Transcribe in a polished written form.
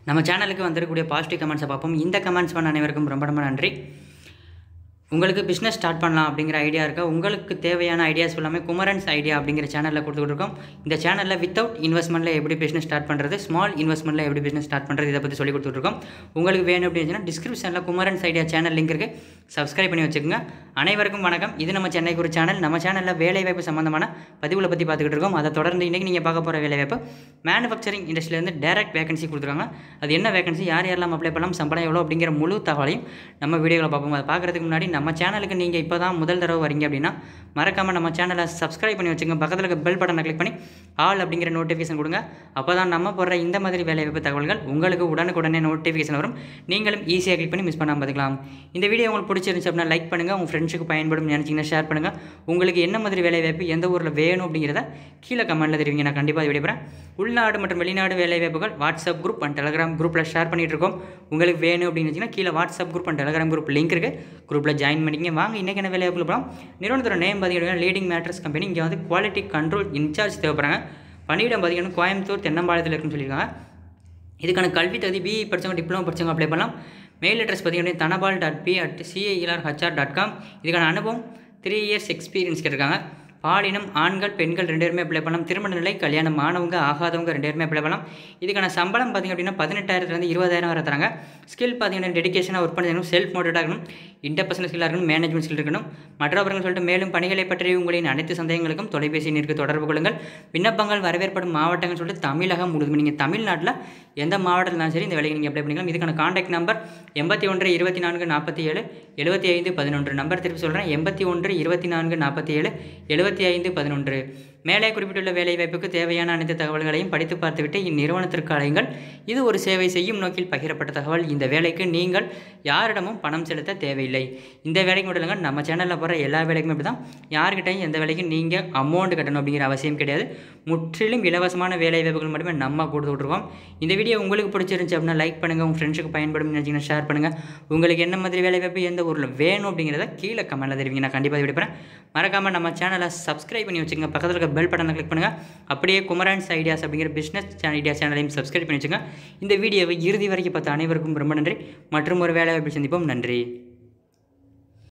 நம்ம சேனலுக்கு வந்திருக்கக்கூடிய பாசிட்டிவ் கமெண்ட்ஸை பார்ப்போம். இந்த கமெண்ட்ஸ் பண்ண அனைவருக்கும் ரொம்ப ரொம்ப நன்றி. உங்களுக்கு பிஸ்னஸ் ஸ்டார்ட் பண்ணலாம் அப்படிங்கிற ஐடியா இருக்கா? உங்களுக்கு தேவையான ஐடியாஸ் எல்லாமே குமரன்ஸ் ஐடியா அப்படிங்கிற சேனலில் கொடுத்துட்ருக்கோம். இந்த சேனலில் வித்தவுட் இன்வெஸ்ட்மெண்ட்டில் எப்படி பிஸ்னஸ் ஸ்டார்ட் பண்ணுறது, ஸ்மால் இன்வெஸ்ட்மெண்ட்டில் எப்படி பிஸ்னஸ் ஸ்டார்ட் பண்ணுறது, இதை பற்றி சொல்லி கொடுத்துட்ருக்கோம். உங்களுக்கு வேணும் அப்படின்னு டிஸ்கிரிப்ஷனில் குமரன்ஸ் ஐடியா சேனல் லிங்க் இருக்குது, சப்ஸ்கிரைப் பண்ணி வச்சுக்கோங்க. அனைவருக்கும் வணக்கம். இது நம்ம சென்னைக்கு ஒரு சேனல். நம்ம சேனலில் வேலைவாய்ப்பு சம்மந்தமான பதிவுகளை பற்றி பார்த்துக்கிட்டு இருக்கோம். அதை தொடர்ந்து இன்றைக்கி நீங்கள் பார்க்க போகிற வேலைவாய்ப்பு மேனுஃபேக்சரிங் இண்டஸ்ட்ரியிலேருந்து டைரக்ட் வேகன்சி கொடுத்துருக்காங்க. அது என்ன வேகன்சி, யார் யாரெல்லாம் அப்ளை பண்ணலாம், சம்பளம் எவ்வளோ அப்படிங்கிற முழு தகவலையும் நம்ம வீடியோவில் பார்ப்போம். அதை பார்க்குறதுக்கு முன்னாடி நம்ம சேனலுக்கு நீங்கள் இப்போ தான் முதல் தடவை வரீங்க அப்படின்னா மறக்காமல் நம்ம சேனலை சப்ஸ்கிரைப் பண்ணி வச்சுங்க. பக்கத்தில் இருக்க பெல் பட்டனை கிளிக் பண்ணி ஆல் அப்படிங்கிற நோட்டிஃபிகேஷன் கொடுங்க. அப்போ தான் நம்ம போடுற இந்த மாதிரி வேலைவாய்ப்பு தகவல்கள் உங்களுக்கு உடனுக்குடனே நோட்டிஃபிகேஷன் வரும். நீங்களும் ஈஸியாக கிளிக் பண்ணி மிஸ் பண்ணாமல் பார்த்துக்கலாம். இந்த வீடியோ உங்களுக்கு பிடிச்சிருந்துச்சு அப்படின்னா லைக் பண்ணுங்கள். உங்கள் ஃப்ரெண்ட்ஸுக்கு பயன்படும் நினச்சிங்கன்னா ஷேர் பண்ணுங்கள். உங்களுக்கு என்ன மாதிரி வேலைவாய்ப்பு எந்த ஊரில் வேணும் அப்படிங்கிறத கீழே கமெண்ட்டில் தெரிவிங்க. நான் கண்டிப்பாக வீடியோ போகிறேன். உள்நாடு மற்றும் வெளிநாடு வேலைவாய்ப்புகள் வாட்ஸ்அப் குரூப் அண்ட் டெலிகிராம் குரூப்பில் ஷேர் பண்ணிகிட்டு இருக்கோம். உங்களுக்கு வேணும் அப்படின்னு வச்சிங்கன்னா கீழே WhatsApp group and Telegram group link இருக்குது, குரூப்பில் ஜாயின் பண்ணிங்க. வாங்க இன்றைக்கி என்ன வேலைவாய்ப்பு போகலாம். நிறுவனத்தோட நேம் பார்த்தீங்கன்னா லீடிங் மேட்ரஸ் கம்பெனி. இங்கே வந்து குவாலிட்டி கண்ட்ரோல் இன்சார்ஜ் தேவைப்படுறாங்க. பணியிடம் பார்த்தீங்கன்னா கோயம்புத்தூர் தென்னம்பாளையத்தில் இருக்குன்னு சொல்லியிருக்காங்க. இதுக்கான கல்வி தகுதி பிஇ படித்தவங்க, டிப்ளமோ படித்தவங்க அப்ளை பண்ணலாம். மெயில் அட்ரஸ் பார்த்தீங்கன்னா tanabal.p@caelr.com. இதுக்கான அனுபவம் 3 years எக்ஸ்பீரியன்ஸ் கேட்டிருக்காங்க. பாலினம் ஆண்கள் பெண்கள் 2 பேருமே அப்ளை பண்ணலாம். திருமண நிலை கல்யாணம் ஆனவங்க ஆகாதவங்க 2 பேருமே அப்ளை பண்ணலாம். இதுக்கான சம்பளம் பார்த்திங்க அப்படின்னா 18,000 20,000 வரை தராங்க. ஸ்கில் பார்த்தீங்கன்னா டெடிகேஷனாக ஒர்க் பண்ணணும், செல்ஃப் மோட்டிவேட்டாக இருக்கணும், இன்டர்பர்சனல் ஸ்கில்லாக இருக்கணும், மேனேஜ்மெண்ட் ஸ்கில் இருக்கணும். மற்றவர்கள் சொல்லிட்டு மேலும் பணிகளை பற்றி உங்களின் அனைத்து சந்தேகங்களுக்கும் தொலைபேசி எண்ணிற்கு தொடர்பு கொள்ளுங்கள். விண்ணப்பங்கள் வரவேற்படும் மாவட்டங்கள் சொல்லிட்டு தமிழகம் முழுதும். நீங்கள் தமிழ்நாட்டில் எந்த மாவட்டத்தில் இருந்தாலும் சரி இந்த வேலைக்கு நீங்கள் அப்ளை பண்ணிக்கலாம். இதுக்கான கான்டாக்ட் நம்பர் 81 24 47 75 11. நம்பர் திருப்பி சொல்கிறேன், 81 24 47 75 11. மேலே குறிப்பிட்டுள்ள வேலைவாய்ப்புக்கு தேவையான அனைத்து தகவல்களையும் படித்து பார்த்துவிட்டு இந்நிறுவனத்திற்கு அழையுங்கள். இது ஒரு சேவை செய்யும் நோக்கில் பகிரப்பட்ட தகவல். இந்த வேலைக்கு நீங்கள் யாரிடமும் பணம் செலுத்த தேவையில்லை. இந்த வேலைக்கு மட்டும் இல்லைங்க, நம்ம சேனலில் போகிற எல்லா வேலைக்குமே அப்படி தான். யார்கிட்டையும் எந்த வேலைக்கும் நீங்கள் அமௌண்ட் கட்டணும் அப்படிங்கிற அவசியம் கிடையாது. முற்றிலும் இலவசமான வேலைவாய்ப்புகள் மட்டுமே நம்ம கொடுத்துட்ருக்கோம். இந்த வீடியோ உங்களுக்கு பிடிச்சிருந்துச்சு அப்படின்னா லைக் பண்ணுங்கள். உங்கள் ஃப்ரெண்ட்ஸுக்கு பயன்படும் நினச்சிங்கன்னா ஷேர் பண்ணுங்கள். உங்களுக்கு என்ன மாதிரி வேலைவாய்ப்பு எந்த ஊரில் வேணும் அப்படிங்கிறத கீழே கமெண்ட்டில் தெரிவிங்க. நான் கண்டிப்பாக விடுப்பேன். மறக்காமல் நம்ம சேனலை சப்ஸ்கிரைப் பண்ணி வச்சுங்க. பக்கத்தில் இருக்க பெல் பட்டனை கிளிக் பண்ணுங்கள். அப்படியே குமரன்ஸ் ஐடியாஸ் அப்படிங்கிற பிஸ்னஸ் ஐடியா சேனலையும் சப்ஸ்கிரைப் பண்ணி வச்சுங்க. இந்த வீடியோவை இறுதி வரைக்கும் பார்த்த அனைவருக்கும் ரொம்ப நன்றி. மற்றும் ஒரு வேலைவாய்ப்பு சந்திப்போம். நன்றி.